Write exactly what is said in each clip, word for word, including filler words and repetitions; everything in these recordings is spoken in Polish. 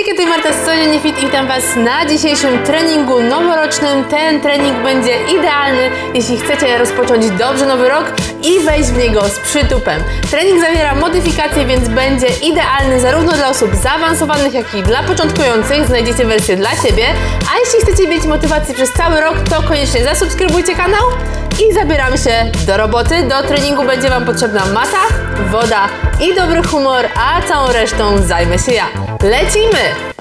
Hejka, to Marta z Codziennie Fit i witam Was na dzisiejszym treningu noworocznym. Ten trening będzie idealny, jeśli chcecie rozpocząć dobrze nowy rok i wejść w niego z przytupem. Trening zawiera modyfikacje, więc będzie idealny zarówno dla osób zaawansowanych, jak i dla początkujących. Znajdziecie wersję dla siebie. A jeśli chcecie mieć motywację przez cały rok, to koniecznie zasubskrybujcie kanał i zabieramy się do roboty. Do treningu będzie Wam potrzebna mata, woda i dobry humor, a całą resztą zajmę się ja. Lecimy!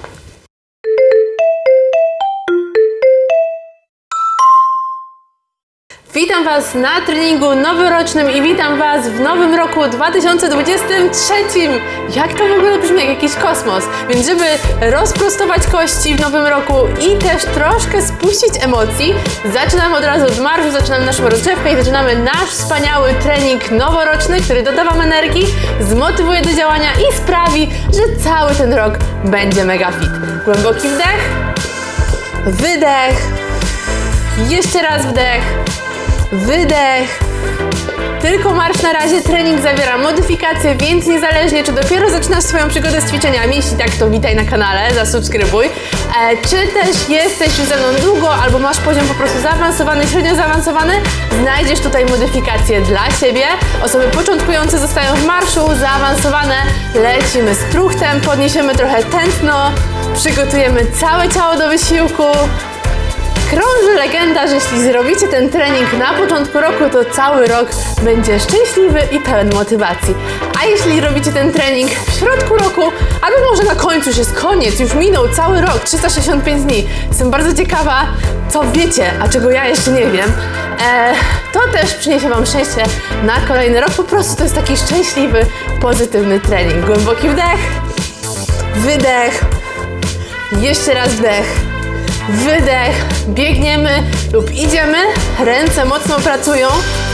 Witam Was na treningu noworocznym i witam Was w nowym roku dwa tysiące dwudziestym trzecim. Jak to w ogóle brzmi, jak jakiś kosmos. Więc żeby rozprostować kości w nowym roku i też troszkę spuścić emocji, zaczynamy od razu od marszu, zaczynamy naszą rozgrzewkę i zaczynamy nasz wspaniały trening noworoczny, który doda Wam energii, zmotywuje do działania i sprawi, że cały ten rok będzie mega fit. Głęboki wdech, wydech, jeszcze raz wdech, wydech. Tylko marsz na razie. Trening zawiera modyfikacje, więc niezależnie czy dopiero zaczynasz swoją przygodę z ćwiczeniami, jeśli tak, to witaj na kanale, zasubskrybuj. E, czy też jesteś już ze mną długo, albo masz poziom po prostu zaawansowany, średnio zaawansowany, znajdziesz tutaj modyfikacje dla siebie. Osoby początkujące zostają w marszu, zaawansowane lecimy z truchtem, podniesiemy trochę tętno, przygotujemy całe ciało do wysiłku. Krąży legenda, że jeśli zrobicie ten trening na początku roku, to cały rok będzie szczęśliwy i pełen motywacji. A jeśli robicie ten trening w środku roku, albo może na końcu, już jest koniec, już minął cały rok, trzysta sześćdziesiąt pięć dni. Jestem bardzo ciekawa, co wiecie, a czego ja jeszcze nie wiem. Eee, to też przyniesie Wam szczęście na kolejny rok. Po prostu to jest taki szczęśliwy, pozytywny trening. Głęboki wdech, wydech, jeszcze raz wdech. Wydech, biegniemy lub idziemy, ręce mocno pracują.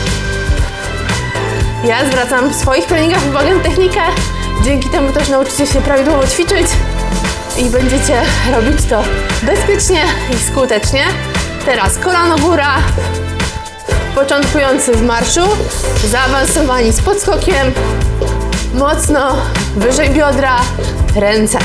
Ja zwracam w swoich treningach uwagę na technikę, dzięki temu też nauczycie się prawidłowo ćwiczyć i będziecie robić to bezpiecznie i skutecznie. Teraz kolano góra, początkujący w marszu, zaawansowani z podskokiem, mocno wyżej biodra, ręce.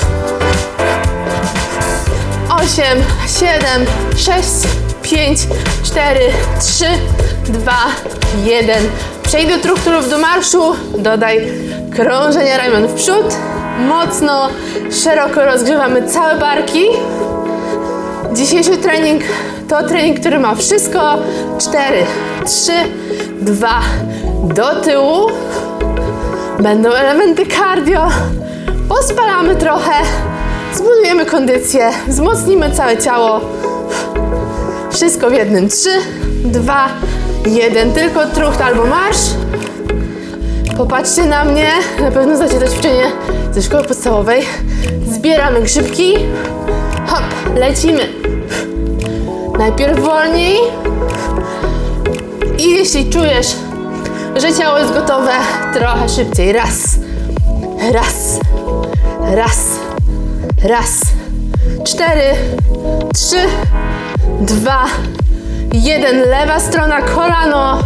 osiem, siedem, sześć, pięć, cztery, trzy, dwa, jeden. Przejdź do truchtu lub do marszu. Dodaj krążenia ramion w przód. Mocno, szeroko rozgrzewamy całe barki. Dzisiejszy trening to trening, który ma wszystko. cztery, trzy, dwa, do tyłu. Będą elementy cardio. Pospalamy trochę. Zbudujemy kondycję, wzmocnimy całe ciało. Wszystko w jednym. trzy, dwa, jeden. Tylko trucht albo marsz. Popatrzcie na mnie. Na pewno znacie to ćwiczenie ze szkoły podstawowej. Zbieramy grzybki. Hop, lecimy. Najpierw wolniej. I jeśli czujesz, że ciało jest gotowe, trochę szybciej. Raz, raz, raz. Raz, cztery, trzy, dwa, jeden. Lewa strona, kolano.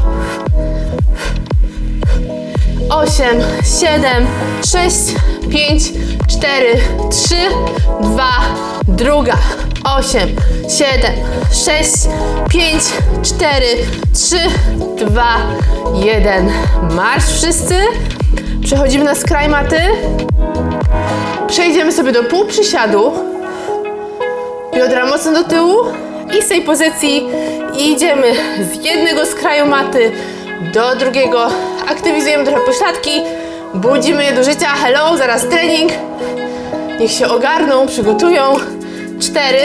Osiem, siedem, sześć, pięć, cztery, trzy, dwa, druga. Osiem, siedem, sześć, pięć, cztery, trzy, dwa, jeden. Marsz wszyscy. Przechodzimy na skraj maty. Przejdziemy sobie do półprzysiadu. Biodra mocno do tyłu. I z tej pozycji idziemy z jednego skraju maty do drugiego. Aktywizujemy trochę pośladki. Budzimy je do życia. Hello, zaraz trening. Niech się ogarną, przygotują. Cztery.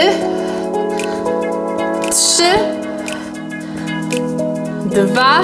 Trzy. Dwa.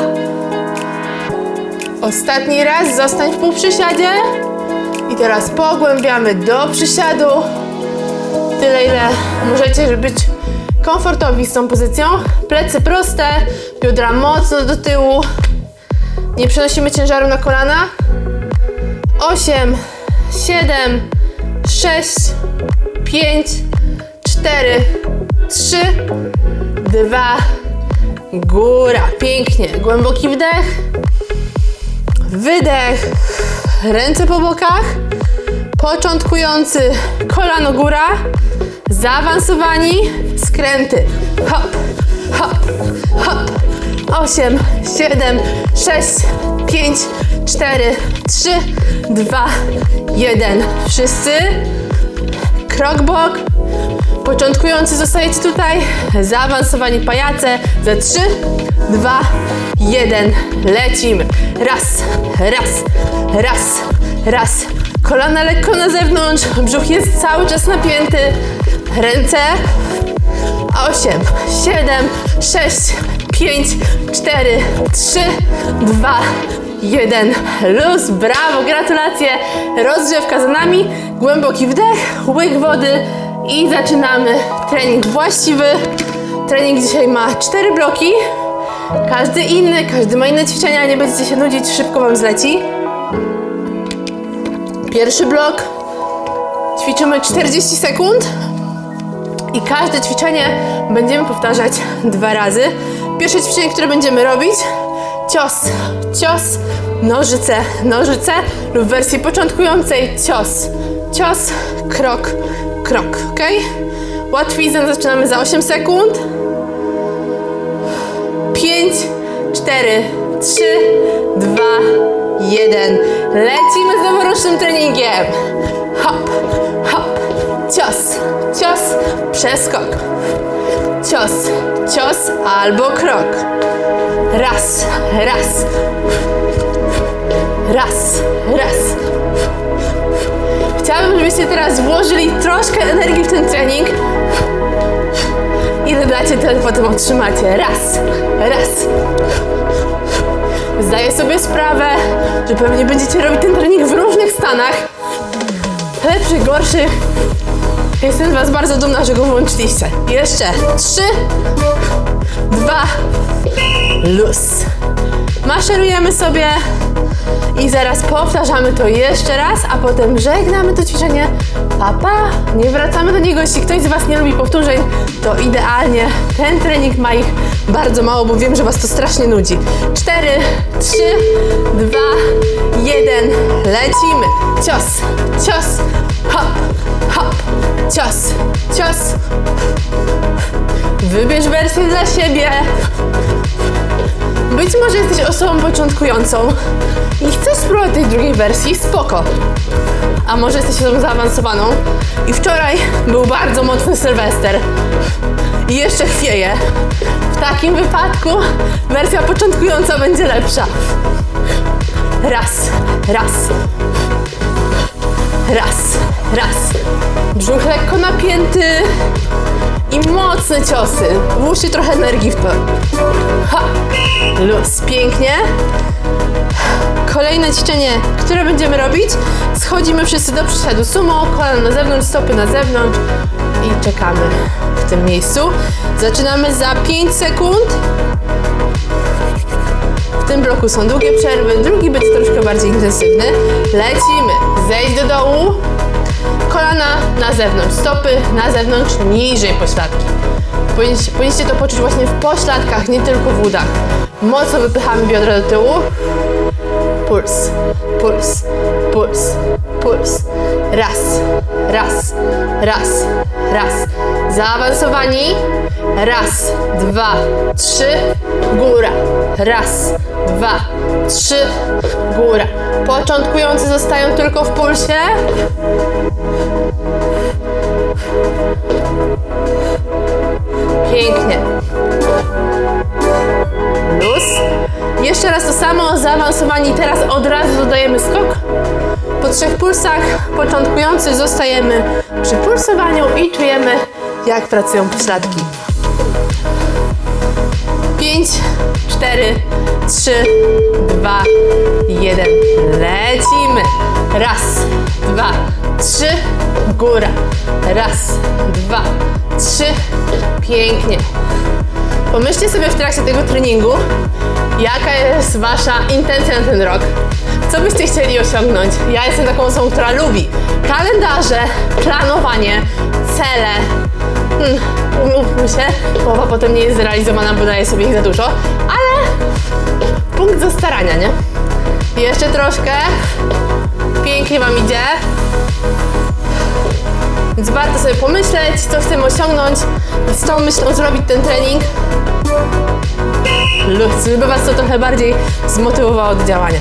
Ostatni raz. Zostań w półprzysiadzie. I teraz pogłębiamy do przysiadu. Tyle, ile możecie, żeby być komfortowi z tą pozycją. Plecy proste, biodra mocno do tyłu. Nie przenosimy ciężaru na kolana. osiem, siedem, sześć, pięć, cztery, trzy, dwa, góra. Pięknie. Głęboki wdech. Wydech. Ręce po bokach. Początkujący, kolano góra, zaawansowani, skręty. Hop, hop, hop. osiem, siedem, sześć, pięć, cztery, trzy, dwa, jeden. Wszyscy. Krok bok. Początkujący zostajecie tutaj. Zaawansowani pajace. Za trzy, dwa, jeden. Lecimy. Raz, raz, raz, raz. Kolana lekko na zewnątrz. Brzuch jest cały czas napięty. Ręce. osiem, siedem, sześć, pięć, cztery, trzy, dwa, jeden. Luz, brawo, gratulacje. Rozgrzewka za nami. Głęboki wdech, łyk wody i zaczynamy trening właściwy. Trening dzisiaj ma cztery bloki. Każdy inny, każdy ma inne ćwiczenia, nie będziecie się nudzić, szybko wam zleci. Pierwszy blok. Ćwiczymy czterdzieści sekund. I każde ćwiczenie będziemy powtarzać dwa razy. Pierwsze ćwiczenie, które będziemy robić, cios, cios, nożyce, nożyce lub w wersji początkującej cios, cios, krok, krok, ok? Łatwiznę zaczynamy za osiem sekund. pięć, cztery, trzy, dwa, jeden. Lecimy z noworocznym treningiem. Hop, hop, cios, cios, przeskok. Cios, cios albo krok. Raz, raz. Raz, raz. Chciałabym, żebyście teraz włożyli troszkę energii w ten trening. Ile dacie, tyle potem otrzymacie. Raz, raz. Zdaję sobie sprawę, że pewnie będziecie robić ten trening w różnych stanach. Lepszych, gorszych. Jestem z was bardzo dumna, że go włączyliście. Jeszcze trzy, dwa, luz. Maszerujemy sobie i zaraz powtarzamy to jeszcze raz, a potem żegnamy to ćwiczenie. Pa, pa. Nie wracamy do niego. Jeśli ktoś z was nie lubi powtórzeń, to idealnie. Ten trening ma ich bardzo mało, bo wiem, że was to strasznie nudzi. cztery, trzy, dwa, jeden. Lecimy. Cios, cios, hop, hop. Cios, cios. Wybierz wersję dla siebie. Być może jesteś osobą początkującą i chcesz spróbować tej drugiej wersji, spoko. A może jesteś osobą zaawansowaną i wczoraj był bardzo mocny Sylwester i jeszcze chwieje. W takim wypadku wersja początkująca będzie lepsza. Raz, raz. Raz, raz. Brzuch lekko napięty i mocne ciosy. Włóżcie trochę energii w to. Ha! Luz, pięknie. Kolejne ćwiczenie, które będziemy robić. Schodzimy wszyscy do przysiadu sumo, kolana na zewnątrz, stopy na zewnątrz i czekamy w tym miejscu. Zaczynamy za pięć sekund. W tym bloku są długie przerwy, drugi będzie troszkę bardziej intensywny. Lecimy. Zejdź do dołu. Kolana na zewnątrz, stopy na zewnątrz, niżej pośladki. Powinniście, powinniście to poczuć właśnie w pośladkach, nie tylko w udach. Mocno wypychamy biodra do tyłu. Puls, puls, puls, puls. Raz, raz, raz, raz. Zaawansowani. Raz, dwa, trzy, góra. Raz, dwa, trzy, góra. Początkujący zostają tylko w pulsie. Pięknie. Luz. Jeszcze raz to samo, zaawansowani. Teraz od razu dodajemy skok. Po trzech pulsach początkujący zostajemy przy pulsowaniu i czujemy, jak pracują pośladki. pięć, cztery, trzy, dwa, jeden. Lecimy. Raz, dwa, trzy, góra. Raz, dwa, trzy. Pięknie. Pomyślcie sobie w trakcie tego treningu, jaka jest wasza intencja na ten rok. Co byście chcieli osiągnąć? Ja jestem taką osobą, która lubi kalendarze, planowanie, cele. Hmm, umówmy się, połowa potem nie jest zrealizowana, bo daje sobie ich za dużo, ale punkt za starania, nie? Jeszcze troszkę. Pięknie Wam idzie. Więc warto sobie pomyśleć, co chcemy osiągnąć i z tą myślą zrobić ten trening, żeby Was to trochę bardziej zmotywowało do działania.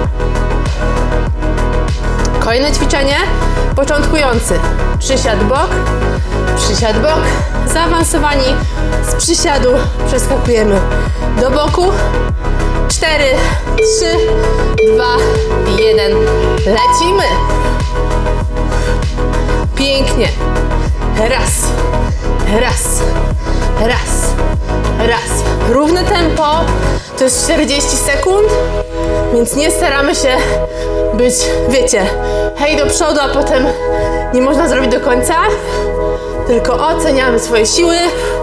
Kolejne ćwiczenie, początkujący. Przysiad bok, przysiad bok, zaawansowani z przysiadu przeskakujemy do boku. cztery, trzy, dwa, jeden. Lecimy. Pięknie. Raz, raz, raz, raz. Równe tempo, to jest czterdzieści sekund, więc nie staramy się być, wiecie, hej do przodu, a potem nie można zrobić do końca, tylko oceniamy swoje siły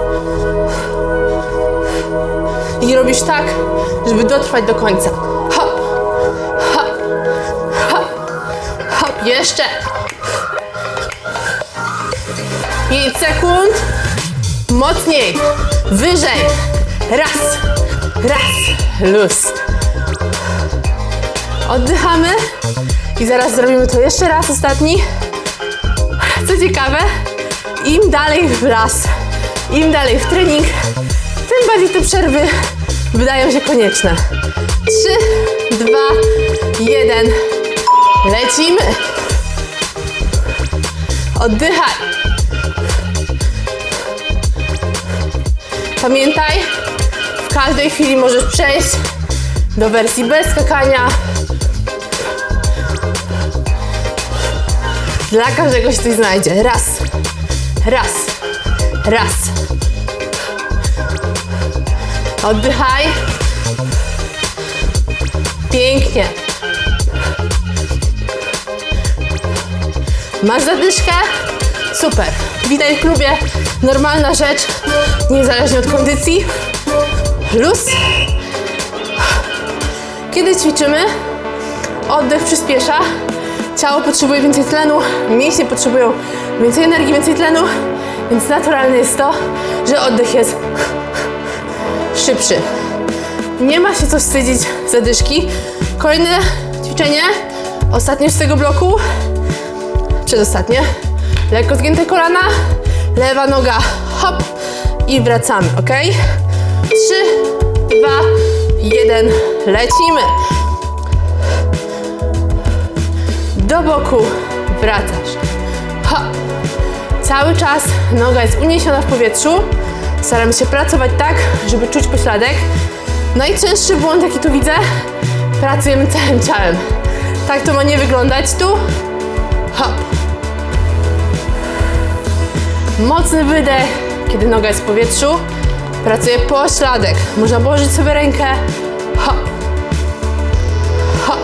i robisz tak, żeby dotrwać do końca. Hop, hop, hop, hop, jeszcze. pięć sekund, mocniej, wyżej, raz, raz, luz. Oddychamy i zaraz zrobimy to jeszcze raz, ostatni. Co ciekawe, im dalej w las, im dalej w trening, tym bardziej te przerwy wydają się konieczne. trzy, dwa, jeden, lecimy. Oddychaj. Pamiętaj, w każdej chwili możesz przejść do wersji bez skakania. Dla każdego się coś znajdzie. Raz, raz, raz. Oddychaj. Pięknie. Masz zadyszkę? Super. Witaj w klubie. Normalna rzecz, niezależnie od kondycji. Luz. Kiedy ćwiczymy, oddech przyspiesza. Ciało potrzebuje więcej tlenu, mięśnie potrzebują więcej energii, więcej tlenu, więc naturalne jest to, że oddech jest szybszy. Nie ma się co wstydzić zadyszki. Kolejne ćwiczenie, ostatnie z tego bloku, przedostatnie. Lekko zgięte kolana, lewa noga, hop i wracamy, ok? trzy, dwa, jeden, lecimy. Do boku wracasz. Hop. Cały czas noga jest uniesiona w powietrzu. Staramy się pracować tak, żeby czuć pośladek. Najczęstszy błąd, jaki tu widzę, pracujemy całym ciałem. Tak to ma nie wyglądać. Tu. Hop. Mocny wydech, kiedy noga jest w powietrzu. Pracuje pośladek. Można położyć sobie rękę. Hop. Hop.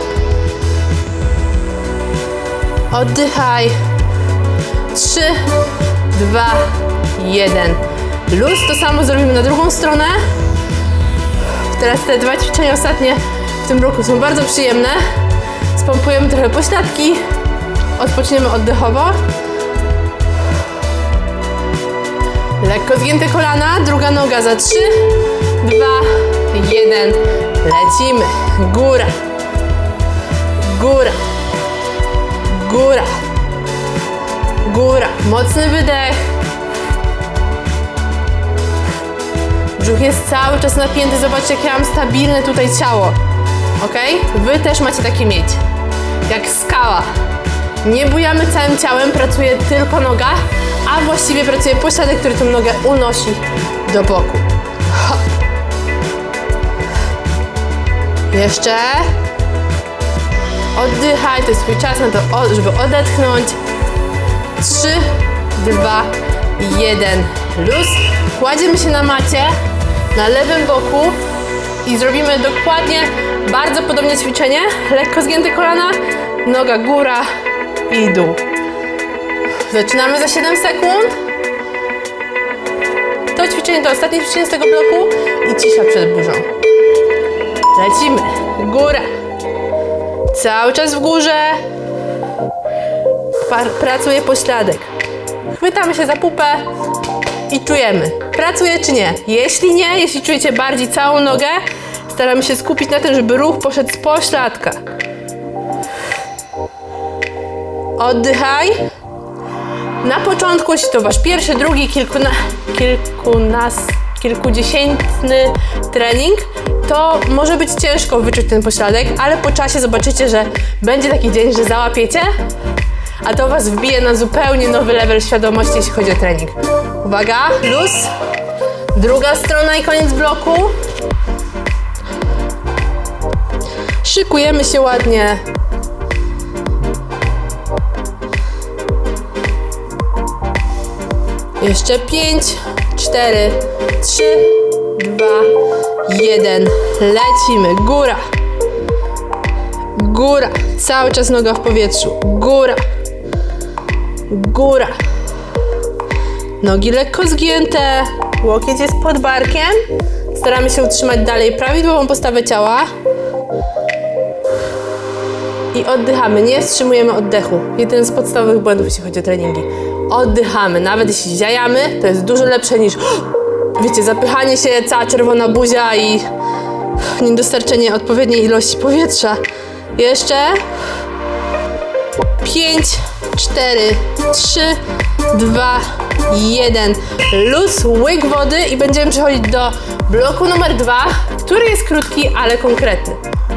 Oddychaj. trzy, dwa, jeden. Luz. To samo zrobimy na drugą stronę. Teraz te dwa ćwiczenia ostatnie w tym bloku są bardzo przyjemne. Spompujemy trochę pośladki. Odpoczniemy oddechowo. Lekko zgięte kolana. Druga noga za trzy, dwa, jeden. Lecimy. Góra. Góra. Góra. Góra. Mocny wydech. Brzuch jest cały czas napięty. Zobaczcie, jak ja mam stabilne tutaj ciało. Ok? Wy też macie takie mieć. Jak skała. Nie bujamy całym ciałem, pracuje tylko noga, a właściwie pracuje pośladek, który tą nogę unosi do boku. Hop. Jeszcze. Oddychaj, to jest swój czas na to, żeby odetchnąć. trzy, dwa, jeden. Luz. Kładziemy się na macie, na lewym boku i zrobimy dokładnie bardzo podobne ćwiczenie. Lekko zgięte kolana, noga góra i dół. Zaczynamy za siedem sekund. To ćwiczenie to ostatnie ćwiczenie z tego bloku i cisza przed burzą. Lecimy. Góra. Cały czas w górze. Pracuje pośladek. Chwytamy się za pupę i czujemy. Pracuje czy nie? Jeśli nie, jeśli czujecie bardziej całą nogę, staramy się skupić na tym, żeby ruch poszedł z pośladka. Oddychaj. Na początku, jeśli to wasz pierwszy, drugi, kilkuna, kilkunas, kilkudziesiętny trening, to może być ciężko wyczuć ten pośladek, ale po czasie zobaczycie, że będzie taki dzień, że załapiecie, a to was wbije na zupełnie nowy level świadomości, jeśli chodzi o trening. Uwaga, luz. Druga strona i koniec bloku. Szykujemy się ładnie. Jeszcze pięć, cztery, trzy, dwa, jeden. Lecimy. Góra. Góra. Cały czas noga w powietrzu. Góra. Góra. Nogi lekko zgięte. Łokieć jest pod barkiem. Staramy się utrzymać dalej prawidłową postawę ciała. I oddychamy. Nie wstrzymujemy oddechu. Jeden z podstawowych błędów, jeśli chodzi o treningi. Oddychamy. Nawet jeśli ziajamy, to jest dużo lepsze niż, wiecie, zapychanie się, cała czerwona buzia i niedostarczenie odpowiedniej ilości powietrza. Jeszcze. pięć, cztery, trzy, dwa, jeden. Luz, łyk wody i będziemy przechodzić do bloku numer dwa, który jest krótki, ale konkretny.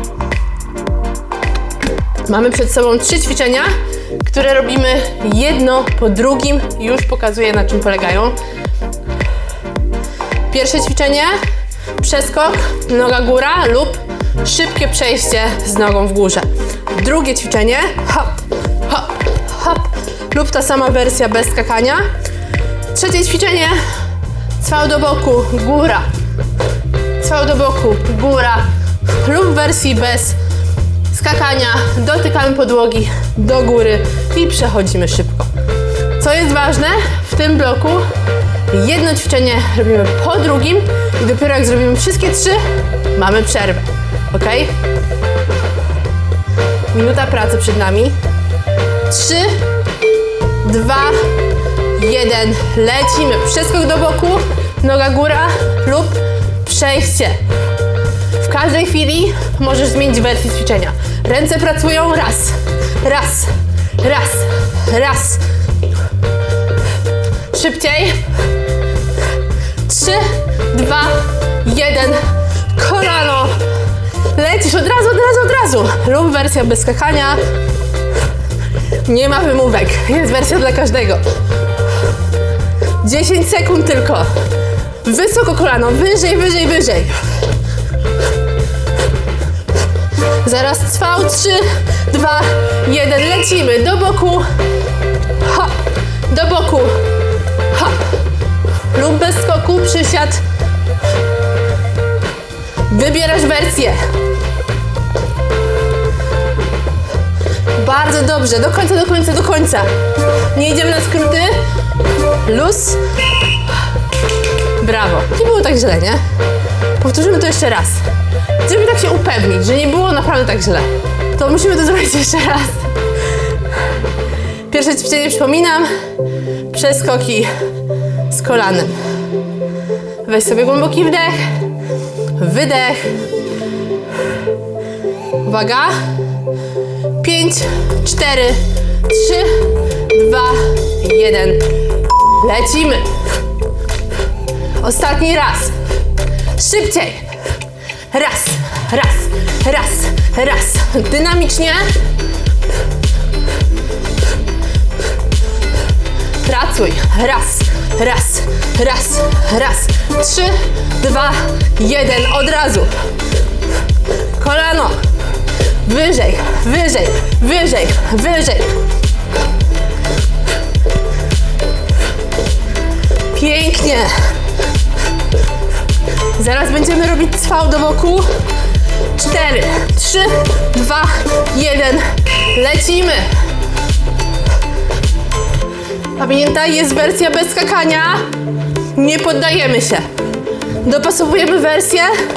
Mamy przed sobą trzy ćwiczenia, które robimy jedno po drugim. Już pokazuję, na czym polegają. Pierwsze ćwiczenie, przeskok, noga góra lub szybkie przejście z nogą w górze. Drugie ćwiczenie, hop, hop, hop lub ta sama wersja bez skakania. Trzecie ćwiczenie, cwał do boku, góra, cwał do boku, góra lub w wersji bez skakania. Dotykamy podłogi do góry i przechodzimy szybko. Co jest ważne, w tym bloku jedno ćwiczenie robimy po drugim i dopiero jak zrobimy wszystkie trzy, mamy przerwę. Ok? Minuta pracy przed nami. Trzy, dwa, jeden. Lecimy. Przeskok do boku, noga góra lub przejście. W każdej chwili możesz zmienić wersję ćwiczenia. Ręce pracują raz, raz, raz, raz. Szybciej. Trzy, dwa, jeden. Kolano. Lecisz od razu, od razu, od razu. Lub wersja bez skakania. Nie ma wymówek. Jest wersja dla każdego. dziesięć sekund tylko. Wysoko kolano. Wyżej, wyżej, wyżej. Zaraz cwał. Trzy, dwa, jeden. Lecimy. Do boku. Hop. Do boku. Hop. Lub bez skoku. Przysiad. Wybierasz wersję. Bardzo dobrze. Do końca, do końca, do końca. Nie idziemy na skróty. Luz. Brawo. Nie było tak źle, nie? Powtórzymy to jeszcze raz. Żeby tak się upewnić, że nie było naprawdę tak źle, to musimy to zrobić jeszcze raz. Pierwsze ćwiczenie, przypominam, przeskoki z kolanem. Weź sobie głęboki wdech, wydech. Uwaga. pięć, cztery, trzy, dwa, jeden. Lecimy. Ostatni raz. Szybciej. Raz, raz, raz, raz. Dynamicznie. Pracuj. Raz, raz, raz, raz. Trzy, dwa, jeden. Od razu. Kolano. Wyżej, wyżej, wyżej, wyżej. Pięknie. Zaraz będziemy robić cwał do boku. Cztery, trzy, dwa, jeden. Lecimy. Pamiętaj, jest wersja bez skakania. Nie poddajemy się. Dopasowujemy wersję.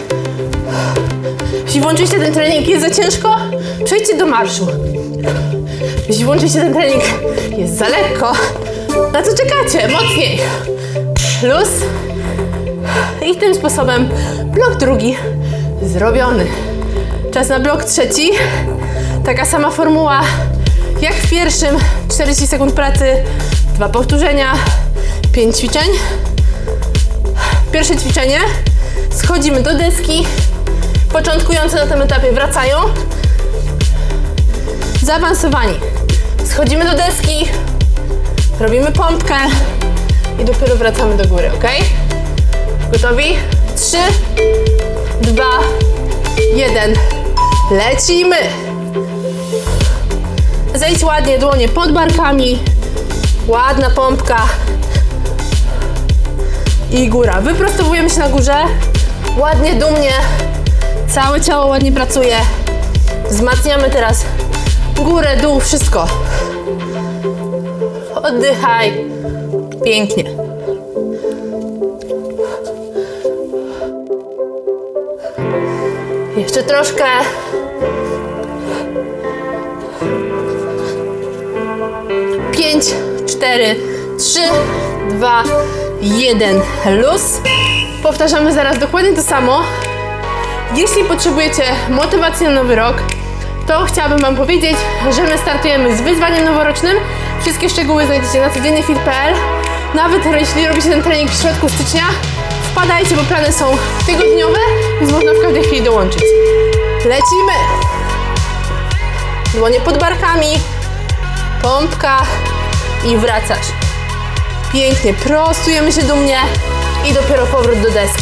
Jeśli włączyliście ten trening i jest za ciężko, przejdźcie do marszu. Jeśli włączyliście ten trening i jest za lekko, na co czekacie? Mocniej. Luz. I tym sposobem blok drugi zrobiony. Czas na blok trzeci. Taka sama formuła jak w pierwszym. czterdzieści sekund pracy, dwa powtórzenia, pięć ćwiczeń. Pierwsze ćwiczenie, schodzimy do deski, początkujący na tym etapie wracają, zaawansowani, schodzimy do deski, robimy pompkę i dopiero wracamy do góry, ok? Gotowi? trzy, dwa, jeden, lecimy! Zejdź ładnie, dłonie pod barkami, ładna pompka i góra. Wyprostowujemy się na górze, ładnie, dumnie, całe ciało ładnie pracuje. Wzmacniamy teraz górę, dół, wszystko. Oddychaj, pięknie. Jeszcze troszkę. pięć, cztery, trzy, dwa, jeden. Luz. Powtarzamy zaraz dokładnie to samo. Jeśli potrzebujecie motywacji na nowy rok, to chciałabym Wam powiedzieć, że my startujemy z wyzwaniem noworocznym. Wszystkie szczegóły znajdziecie na codziennyfit kropka p l. Nawet jeśli robicie ten trening w środku stycznia, wpadajcie, bo plany są tygodniowe, więc można w każdej chwili dołączyć. Lecimy! Dłonie pod barkami, pompka i wracasz. Pięknie, prostujemy się dumnie i dopiero powrót do deski.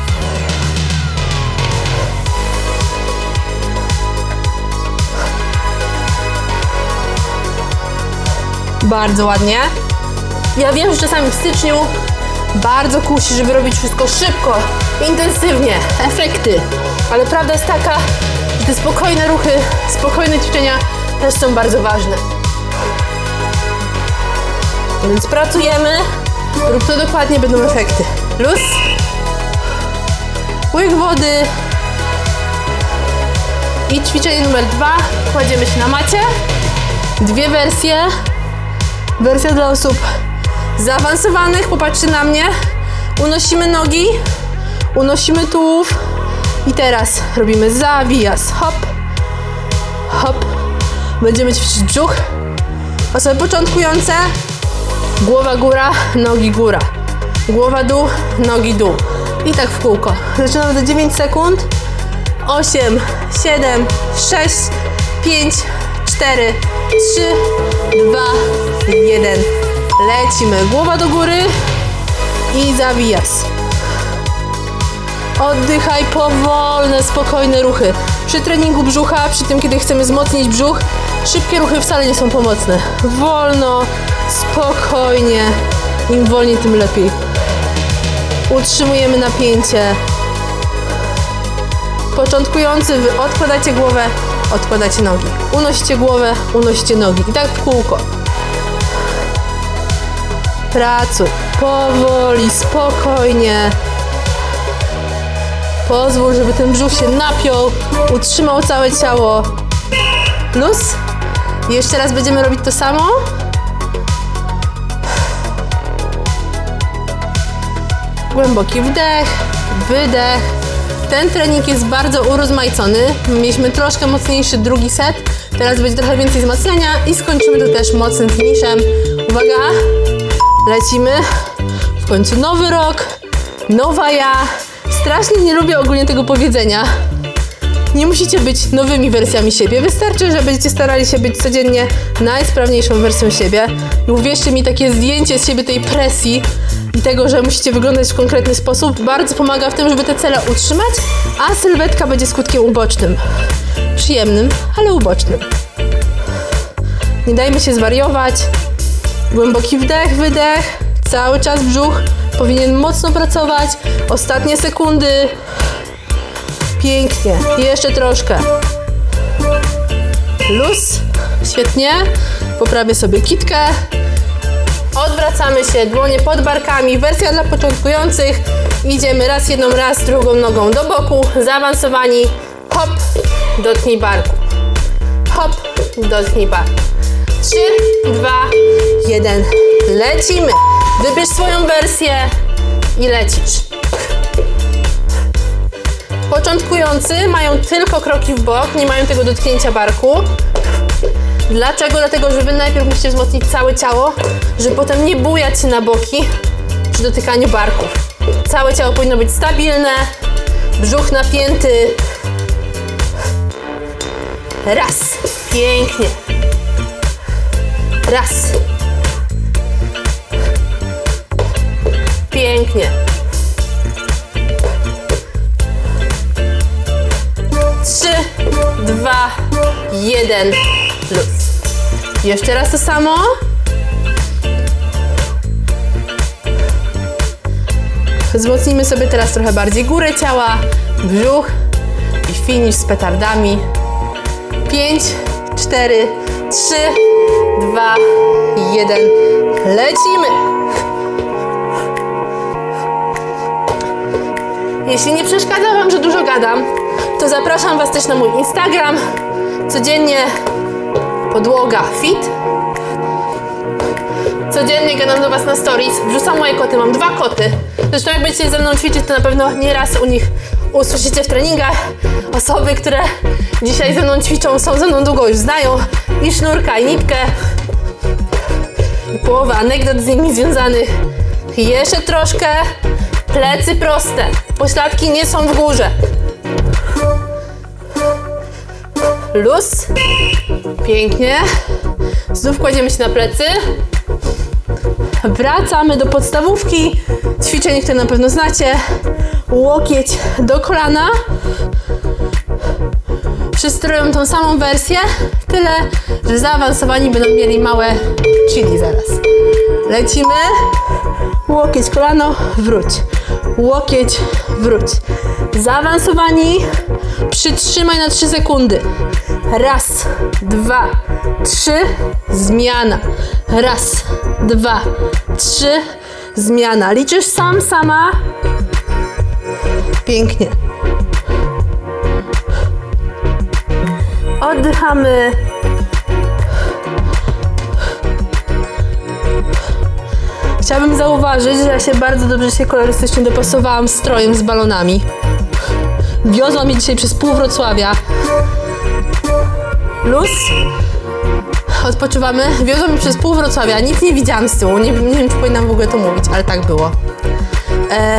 Bardzo ładnie. Ja wiem, że czasami w styczniu bardzo kusi, żeby robić wszystko szybko, intensywnie, efekty. Ale prawda jest taka, że te spokojne ruchy, spokojne ćwiczenia też są bardzo ważne. Więc pracujemy, rób to dokładnie, będą efekty. Luz. Łyk wody. I ćwiczenie numer dwa. Kładziemy się na macie. Dwie wersje. Wersja dla osób zaawansowanych. Popatrzcie na mnie. Unosimy nogi. Unosimy tułów. I teraz robimy zawijas. Hop. Hop. Będziemy ćwiczyć brzuch. Osoby początkujące. Głowa góra, nogi góra. Głowa dół, nogi dół. I tak w kółko. Zaczynamy za dziewięć sekund. osiem, siedem, sześć, pięć, cztery, trzy, dwa, jeden. Lecimy. Głowa do góry i zawijas. Oddychaj, powolne, spokojne ruchy. Przy treningu brzucha, przy tym, kiedy chcemy wzmocnić brzuch, szybkie ruchy wcale nie są pomocne. Wolno, spokojnie. Im wolniej, tym lepiej. Utrzymujemy napięcie. Początkujący, wy odkładacie głowę, odkładacie nogi. Unosicie głowę, unosicie nogi. I tak w kółko. Pracuj. Powoli, spokojnie. Pozwól, żeby ten brzuch się napiął, utrzymał całe ciało. Luz. I jeszcze raz będziemy robić to samo. Głęboki wdech, wydech. Ten trening jest bardzo urozmaicony. Mieliśmy troszkę mocniejszy drugi set. Teraz będzie trochę więcej wzmacniania i skończymy to też mocnym finiszem. Uwaga, lecimy. W końcu nowy rok, nowa ja. Strasznie nie lubię ogólnie tego powiedzenia. Nie musicie być nowymi wersjami siebie. Wystarczy, że będziecie starali się być codziennie najsprawniejszą wersją siebie. I uwierzcie mi, takie zdjęcie z siebie tej presji i tego, że musicie wyglądać w konkretny sposób, bardzo pomaga w tym, żeby te cele utrzymać, a sylwetka będzie skutkiem ubocznym. Przyjemnym, ale ubocznym. Nie dajmy się zwariować. Głęboki wdech, wydech. Cały czas brzuch powinien mocno pracować. Ostatnie sekundy. Pięknie. Jeszcze troszkę. Luz. Świetnie. Poprawię sobie kitkę. Odwracamy się, dłonie pod barkami. Wersja dla początkujących. Idziemy raz jedną, raz drugą nogą do boku. Zaawansowani. Hop. Dotknij barku. Hop. Dotknij barku. trzy, dwa, jeden. Lecimy. Wybierz swoją wersję i lecisz. Początkujący mają tylko kroki w bok, nie mają tego dotknięcia barku. Dlaczego? Dlatego, że wy najpierw musicie wzmocnić całe ciało, żeby potem nie bujać się na boki przy dotykaniu barków. Całe ciało powinno być stabilne, brzuch napięty. Raz. Pięknie. Raz. Pięknie. Trzy, dwa, jeden. Luz. Jeszcze raz to samo. Wzmocnijmy sobie teraz trochę bardziej górę ciała, brzuch i finish z petardami. Pięć, cztery, trzy, dwa, jeden. Lecimy! Jeśli nie przeszkadza wam, że dużo gadam, to zapraszam was też na mój Instagram. Codziennie podłoga fit. Codziennie gadam do was na stories. Wrzucam moje koty, mam dwa koty. Zresztą jak będziecie ze mną ćwiczyć, to na pewno nieraz u nich usłyszycie w treningach. Osoby, które dzisiaj ze mną ćwiczą, są ze mną długo, już znają i Sznurka, i Nitkę. I połowę anegdot z nimi związanych. Jeszcze troszkę. Plecy proste. Pośladki nie są w górze. Luz. Pięknie. Znów kładziemy się na plecy. Wracamy do podstawówki. Ćwiczeń, które na pewno znacie. Łokieć do kolana. Wszyscy robią tą samą wersję. Tyle, że zaawansowani będą mieli małe chili zaraz. Lecimy. Łokieć, kolano, wróć. Łokieć, wróć. Zaawansowani. Przytrzymaj na trzy sekundy. Raz, dwa, trzy. Zmiana. Raz, dwa, trzy. Zmiana. Liczysz sam, sama. Pięknie. Oddychamy. Chciałabym zauważyć, że ja się bardzo dobrze się kolorystycznie dopasowałam strojem z balonami. Wiozła mnie dzisiaj przez pół Wrocławia. Luz. Odpoczywamy. Wiozła mnie przez pół Wrocławia. Nic nie widziałam z tyłu. Nie, nie wiem, czy powinnam w ogóle to mówić, ale tak było. E...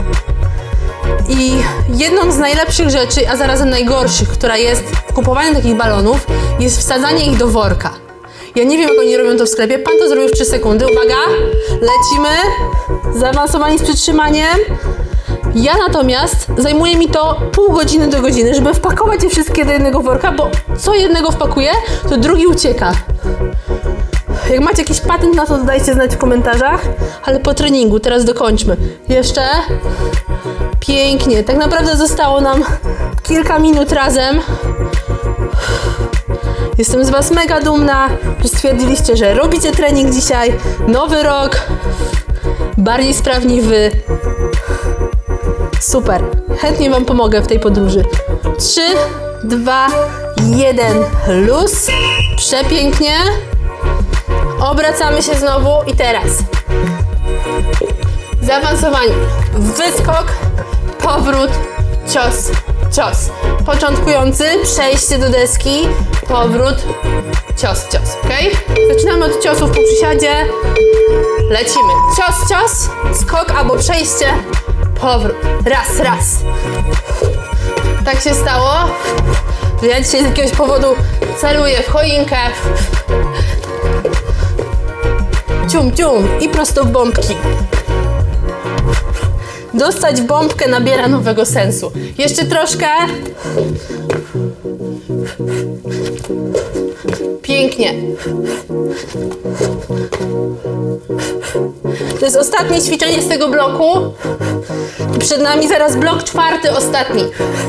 I jedną z najlepszych rzeczy, a zarazem najgorszych, która jest w kupowaniu takich balonów, jest wsadzanie ich do worka. Ja nie wiem, jak oni robią to w sklepie. Pan to zrobił w trzy sekundy. Uwaga! Lecimy. Zaawansowani z przytrzymaniem. Ja natomiast zajmuje mi to pół godziny do godziny, żeby wpakować je wszystkie do jednego worka, bo co jednego wpakuję, to drugi ucieka. Jak macie jakiś patent na to, to dajcie znać w komentarzach. Ale po treningu, teraz dokończmy. Jeszcze. Pięknie. Tak naprawdę zostało nam kilka minut razem. Jestem z was mega dumna, że stwierdziliście, że robicie trening dzisiaj. Nowy rok. Bardziej sprawni wy. Super. Chętnie wam pomogę w tej podróży. Trzy, dwa, jeden. Luz. Przepięknie. Obracamy się znowu i teraz. Zaawansowani. Wyskok, powrót, cios, cios. Początkujący, przejście do deski, powrót, cios, cios, ok? Zaczynamy od ciosów po przysiadzie. Lecimy. Cios, cios, skok albo przejście, powrót. Raz, raz. Tak się stało, że ja dzisiaj z jakiegoś powodu celuję w choinkę. Cium, cium i prosto w bombki. Dostać w bombkę nabiera nowego sensu. Jeszcze troszkę. Pięknie. To jest ostatnie ćwiczenie z tego bloku. Przed nami zaraz blok czwarty, ostatni.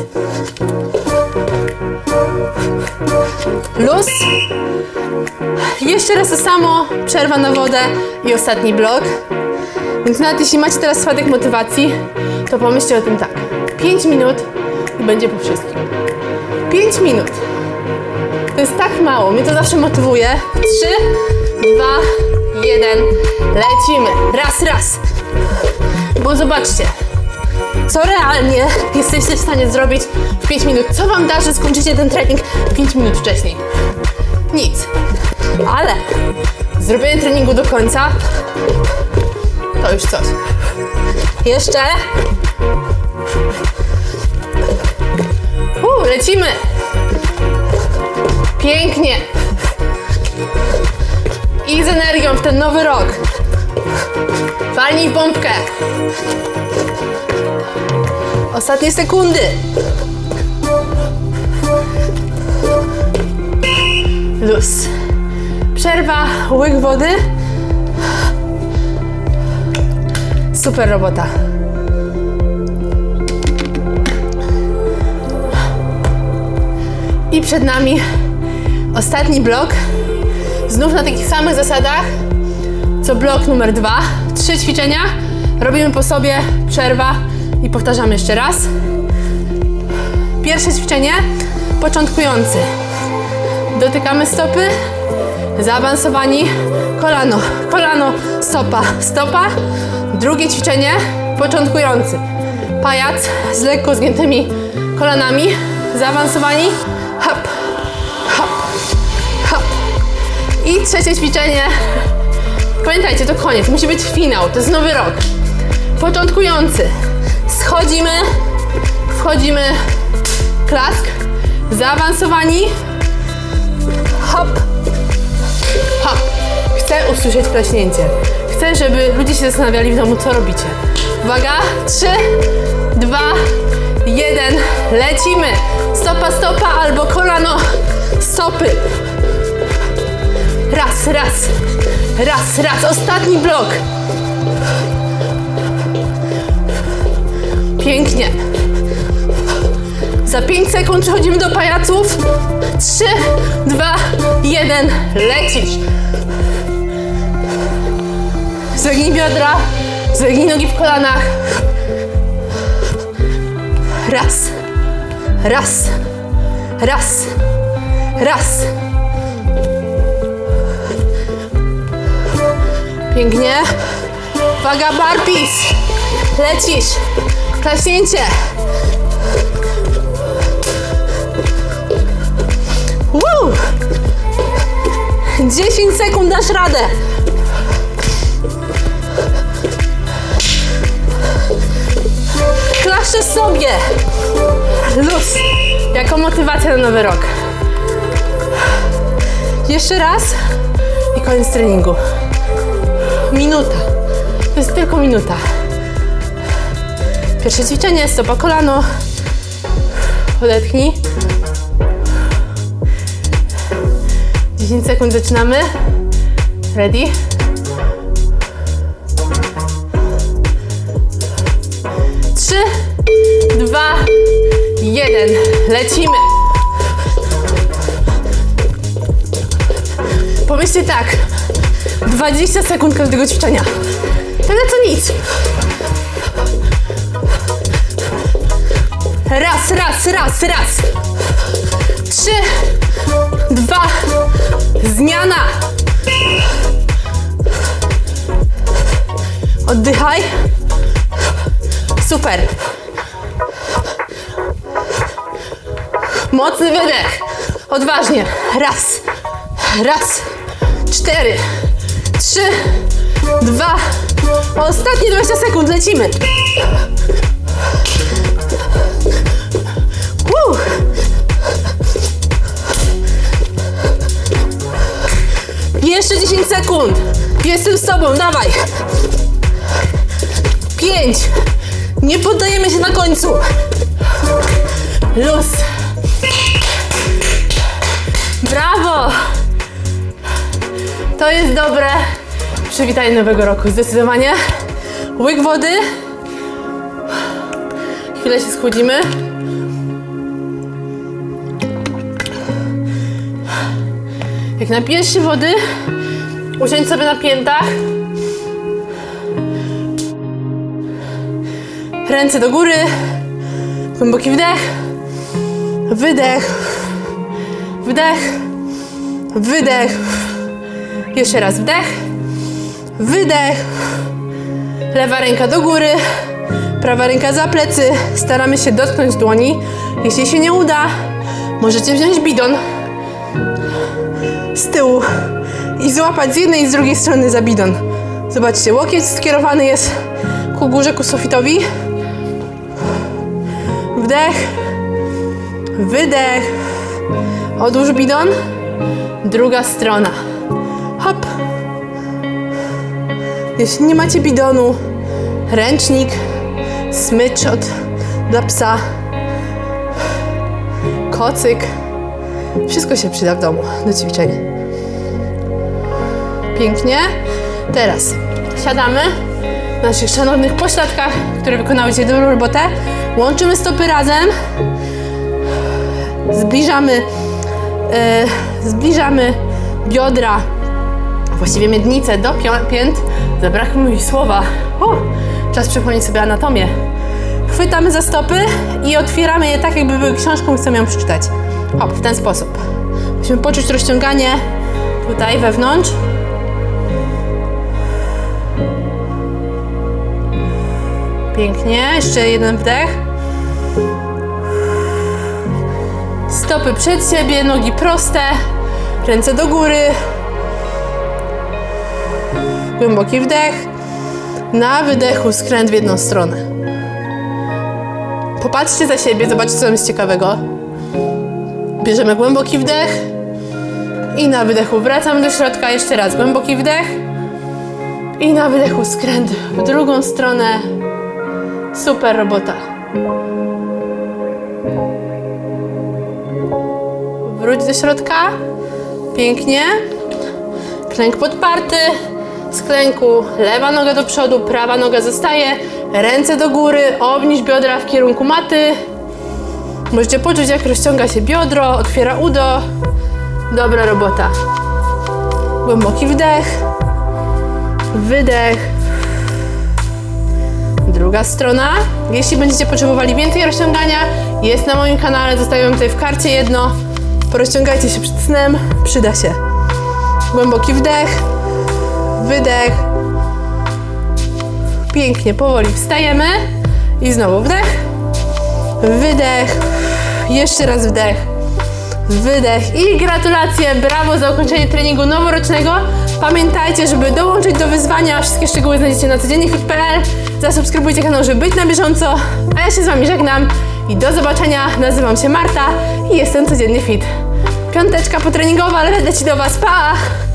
Luz. Jeszcze raz to samo. Przerwa na wodę i ostatni blok. Więc nawet jeśli macie teraz spadek motywacji, to pomyślcie o tym tak. pięć minut i będzie po wszystkim. pięć minut. To jest tak mało. Mnie to zawsze motywuje. trzy, dwa, jeden. Lecimy. Raz, raz. Bo zobaczcie, co realnie jesteście w stanie zrobić w pięć minut. Co wam da, że skończycie ten trening pięć minut wcześniej. nic. Ale zrobienie treningu do końca to już coś. Jeszcze. Uu, lecimy. Pięknie. I z energią w ten nowy rok. Walnij w bombkę. Ostatnie sekundy. Luz. Przerwa, łyk wody. Super robota. I przed nami ostatni blok. Znów na takich samych zasadach, co blok numer dwa. Trzy ćwiczenia. Robimy po sobie, przerwa i powtarzamy jeszcze raz. Pierwsze ćwiczenie, początkujący. Dotykamy stopy, zaawansowani, kolano, kolano, stopa, stopa. Drugie ćwiczenie, początkujący. Pajac z lekko zgiętymi kolanami, zaawansowani, hop, hop, hop. I trzecie ćwiczenie, pamiętajcie, to koniec, musi być finał, to jest nowy rok. Początkujący, schodzimy, wchodzimy, klask, zaawansowani, hop, hop. Chcę usłyszeć klaśnięcie. Chcę, żeby ludzie się zastanawiali w domu, co robicie. Uwaga, trzy, dwa, jeden, lecimy. Stopa, stopa albo kolano, stopy. Raz, raz, raz, raz. Ostatni blok. Pięknie. Za pięć sekund przechodzimy do pajaców. trzy, dwa, jeden, lecisz. Zegnij biodra, zegnij nogi w kolanach. Raz, raz, raz, raz. Pięknie. Uwaga, burpees. Lecisz. Klaśnięcie. Woo! dziesięć sekund, dasz radę. Klaszczę sobie. Luz. Jako motywacja na nowy rok. Jeszcze raz i koniec treningu. Minuta. To jest tylko minuta. Pierwsze ćwiczenie, stopa, kolano. Odetchnij. dziesięć sekund, zaczynamy. Ready? trzy, dwa, jeden. Lecimy. Pomyślcie tak. dwadzieścia sekund każdego ćwiczenia. Tyle co nic. Raz, raz, raz, raz. Trzy, dwa, zmiana. Oddychaj. Super. Mocny wydech. Odważnie. Raz, raz, cztery, trzy, dwa. Ostatnie dwadzieścia sekund. Lecimy. Woo. Jeszcze dziesięć sekund. Jestem z tobą. Dawaj. pięć. Nie poddajemy się na końcu. Luz. Brawo. To jest dobre przywitanie nowego roku. Zdecydowanie. Łyk wody. Chwilę się schłodzimy. Jak napijesz się wody, usiądź sobie na piętach. Ręce do góry. Głęboki wdech. Wydech. Wdech. Wydech. Jeszcze raz wdech. Wydech. Lewa ręka do góry. Prawa ręka za plecy. Staramy się dotknąć dłoni. Jeśli się nie uda, możecie wziąć bidon. z tyłu i złapać z jednej i z drugiej strony za bidon. Zobaczcie, łokieć skierowany jest ku górze, ku sufitowi. Wdech, wydech, odłóż bidon, druga strona. Hop. Jeśli nie macie bidonu, ręcznik, smycz od, dla psa, kocyk, wszystko się przyda w domu do ćwiczeń. Pięknie. Teraz siadamy na naszych szanownych pośladkach, które wykonały dzisiaj dobrą robotę. Łączymy stopy razem. Zbliżamy, yy, zbliżamy biodra, właściwie miednicę do pięt. Zabrakło mi słowa. O, czas przypomnieć sobie anatomię. Chwytamy za stopy i otwieramy je tak, jakby były książką i chcemy ją przeczytać. Hop, w ten sposób. Musimy poczuć rozciąganie tutaj wewnątrz. Pięknie. Jeszcze jeden wdech. Stopy przed siebie, nogi proste, ręce do góry. Głęboki wdech. Na wydechu skręt w jedną stronę. Popatrzcie za siebie, zobaczcie, co tam jest ciekawego. Bierzemy głęboki wdech i na wydechu wracamy do środka. Jeszcze raz głęboki wdech i na wydechu skręt w drugą stronę. Super robota. Wróć do środka. Pięknie. Klęk podparty. Z klęku lewa noga do przodu, prawa noga zostaje. Ręce do góry, obniż biodra w kierunku maty. Możecie poczuć, jak rozciąga się biodro, otwiera udo. Dobra robota. Głęboki wdech. Wydech. Druga strona. Jeśli będziecie potrzebowali więcej rozciągania, jest na moim kanale, zostawiam tutaj w karcie jedno. Porozciągajcie się przed snem, przyda się. Głęboki wdech, wydech. Pięknie, powoli wstajemy i znowu wdech, wydech, jeszcze raz wdech, wydech i gratulacje, brawo za ukończenie treningu noworocznego. Pamiętajcie, żeby dołączyć do wyzwania, wszystkie szczegóły znajdziecie na codziennie fit kropka p l. Zasubskrybujcie kanał, żeby być na bieżąco, a ja się z Wami żegnam i do zobaczenia. Nazywam się Marta i jestem Codziennie Fit. Piąteczka potreningowa, ale leci do Was, pa!